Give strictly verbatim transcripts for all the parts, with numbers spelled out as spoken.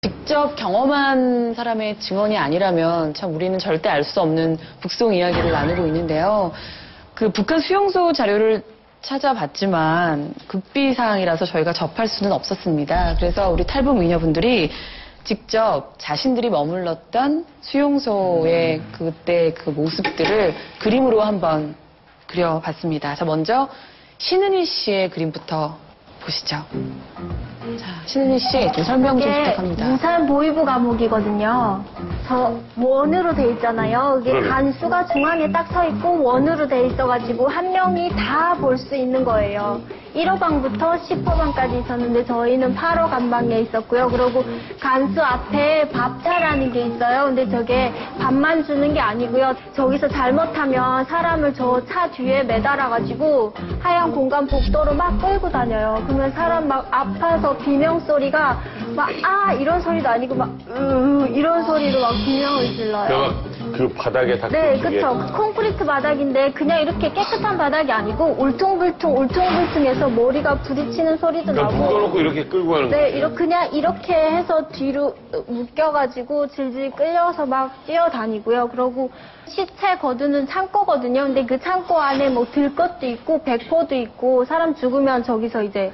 직접 경험한 사람의 증언이 아니라면 참 우리는 절대 알 수 없는 북송 이야기를 나누고 있는데요. 그 북한 수용소 자료를 찾아봤지만 극비 사항이라서 저희가 접할 수는 없었습니다. 그래서 우리 탈북 미녀분들이 직접 자신들이 머물렀던 수용소의 그때 그 모습들을 그림으로 한번 그려봤습니다. 자, 먼저 신은희 씨의 그림부터 보시죠. 자, 신은희 씨, 좀 설명 좀 부탁합니다. 무산 보위부 감옥이거든요. 저 원으로 돼 있잖아요. 이게 그러네. 간수가 중앙에 딱 서 있고 원으로 돼 있어가지고 한 명이 다 볼 수 있는 거예요. 일 호방부터 십 호방까지 있었는데 저희는 팔 호 감방에 있었고요. 그리고 간수 앞에 밥차라는 게 있어요. 근데 저게 밥만 주는 게 아니고요. 저기서 잘못하면 사람을 저 차 뒤에 매달아가지고 하얀 공간 복도로 막 끌고 다녀요. 그러면 사람 막 아파서 비명 소리가 막 아 이런 소리도 아니고 막 으 이런 소리로 막 비명을 질러요. 그러니까 그 바닥에 다 네, 그게- 그쵸. 그 콘크리트 바닥인데 그냥 이렇게 깨끗한 바닥이 아니고 울퉁불퉁 울퉁불퉁해서 머리가 부딪히는 소리도 그러니까 나고. 묶어놓고 이렇게 끌고 가는 네, 거예요. 이렇게 그냥 이렇게 해서 뒤로 묶여가지고 질질 끌려서 막 뛰어다니고요. 그러고 시체 거두는 창고거든요. 근데 그 창고 안에 뭐 들 것도 있고 백포도 있고 사람 죽으면 저기서 이제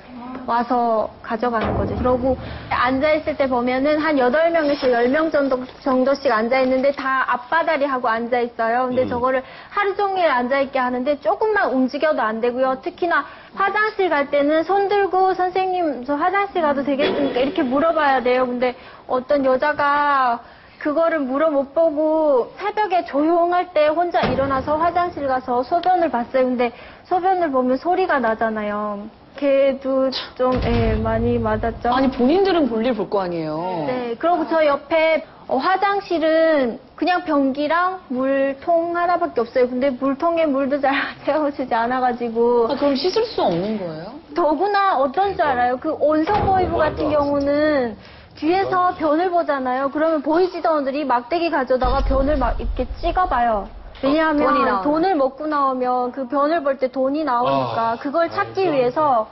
와서 가져가는 거죠. 그러고 앉아있을 때 보면은 한 여덟 명에서 열 명 정도, 정도씩 앉아있는데 다 앞바다리 하고 앉아있어요. 근데 음. 저거를 하루 종일 앉아있게 하는데 조금만 움직여도 안 되고요. 특히나 화장실 갈 때는 손 들고 선생님 저 화장실 가도 되겠습니까? 이렇게 물어봐야 돼요. 근데 어떤 여자가 그거를 물어 못 보고 새벽에 조용할 때 혼자 일어나서 화장실 가서 소변을 봤어요. 근데 소변을 보면 소리가 나잖아요. 걔도 좀 예, 많이 맞았죠. 아니, 본인들은 볼일 볼 거 아니에요. 네, 그리고 저 옆에 어, 화장실은 그냥 변기랑 물통 하나밖에 없어요. 근데 물통에 물도 잘 채워주지 않아가지고. 아, 그럼 씻을 수 없는 거예요? 더구나 어떤 줄 알아요? 그 온성보이부 같은 경우는 뒤에서 변을 보잖아요. 그러면 보이지더원들이 막대기 가져다가 변을 막 이렇게 찍어봐요. 왜냐하면 돈이 나오면. 돈을 먹고 나오면 그 변을 볼 때 돈이 나오니까 아, 그걸 찾기 위해서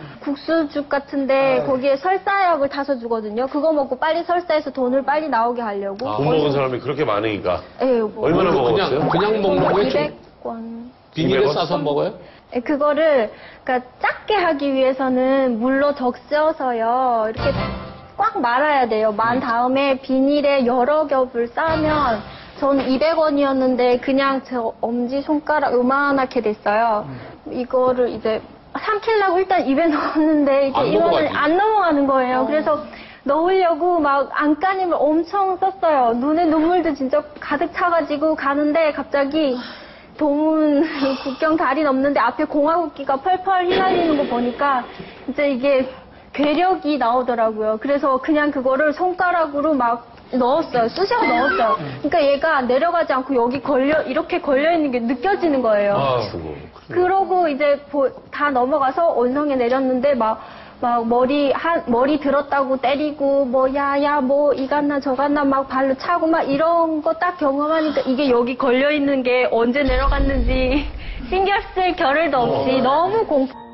국수죽 같은데 거기에 설사약을 타서 주거든요. 그거 먹고 빨리 설사해서 돈을 빨리 나오게 하려고. 돈 먹은 사람이 그렇게 많으니까. 예, 뭐 얼마나 먹었어요? 그냥, 그냥 먹는 거예요? 좀 이백 원. 비닐에 이백 원? 싸서 먹어요? 예, 그거를 그러니까 작게 하기 위해서는 물로 적셔서요. 이렇게 꽉 말아야 돼요. 만 다음에 비닐에 여러 겹을 싸면 전 이백 원이었는데 그냥 저 엄지 손가락 요만하게 됐어요. 이거를 이제 삼키려고 일단 입에 넣었는데 이제 안 이거는 넘어가지. 안 넘어가는 거예요. 그래서 넣으려고 막 안간힘을 엄청 썼어요. 눈에 눈물도 진짜 가득 차가지고 가는데 갑자기 동문 국경 다리 넘는데 앞에 공화국기가 펄펄 휘날리는 거 보니까 이제 이게 괴력이 나오더라고요. 그래서 그냥 그거를 손가락으로 막 넣었어요. 쑤셔 넣었어요. 그러니까 얘가 내려가지 않고 여기 걸려 이렇게 걸려 있는 게 느껴지는 거예요. 아, 그거. 그러고 이제 보- 다 넘어가서 원성에 내렸는데 막, 막 머리 한 머리 들었다고 때리고 뭐 야야 뭐 이갔나 저갔나 막 발로 차고 막 이런 거 딱 경험하니까 이게 여기 걸려 있는 게 언제 내려갔는지 신경 쓸 겨를도 없이 너무 공포.